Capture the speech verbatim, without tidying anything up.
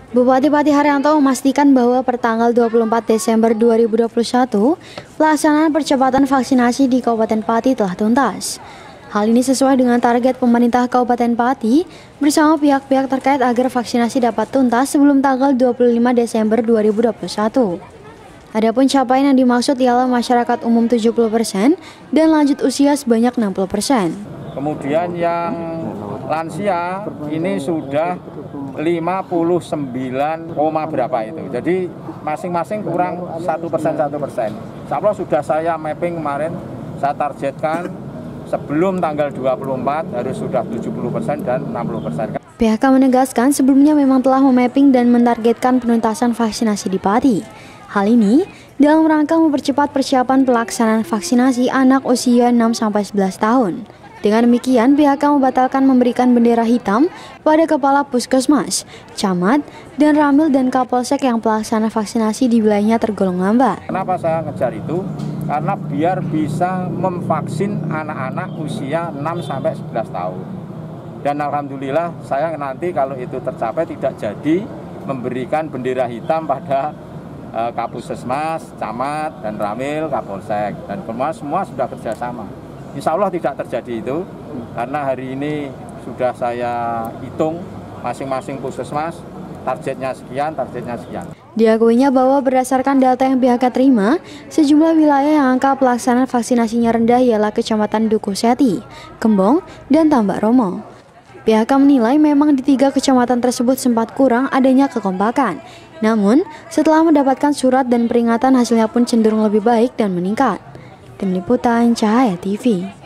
Bupati Patih Haryanto memastikan bahwa pertanggal dua puluh empat Desember dua ribu dua puluh satu, pelaksanaan percepatan vaksinasi di Kabupaten Patih telah tuntas. Hal ini sesuai dengan target pemerintah Kabupaten Patih bersama pihak-pihak terkait agar vaksinasi dapat tuntas sebelum tanggal dua puluh lima Desember dua ribu dua puluh satu. Adapun capaian yang dimaksud ialah masyarakat umum tujuh puluh persen dan lanjut usia sebanyak enam puluh persen. Kemudian yang lansia ini sudah lima puluh sembilan, berapa itu. Jadi masing-masing kurang satu persen satu persen. Insya Allah sudah saya mapping kemarin, saya targetkan sebelum tanggal dua puluh empat harus sudah tujuh puluh persen dan enam puluh persen. P H K menegaskan sebelumnya memang telah memapping dan mentargetkan penuntasan vaksinasi di Patih. Hal ini dalam rangka mempercepat persiapan pelaksanaan vaksinasi anak usia enam sampai sebelas tahun. Dengan demikian, P H K membatalkan memberikan bendera hitam pada kepala puskesmas, camat, dan ramil dan kapolsek yang pelaksana vaksinasi di wilayahnya tergolong lambat. Kenapa saya ngejar itu? Karena biar bisa memvaksin anak-anak usia enam sampai sebelas tahun. Dan alhamdulillah saya nanti kalau itu tercapai tidak jadi memberikan bendera hitam pada uh, Kapuskesmas, camat, dan ramil, kapolsek. Dan semua, semua sudah kerjasama. Insya Allah tidak terjadi itu, karena hari ini sudah saya hitung masing-masing puskesmas, targetnya sekian, targetnya sekian. Diakuinya bahwa berdasarkan data yang P H K terima, sejumlah wilayah yang angka pelaksanaan vaksinasinya rendah ialah Kecamatan Dukuseti, Kembong, dan Tambak Romo. P H K menilai memang di tiga kecamatan tersebut sempat kurang adanya kekompakan. Namun, setelah mendapatkan surat dan peringatan hasilnya pun cenderung lebih baik dan meningkat. Tim Liputan Cahaya T V.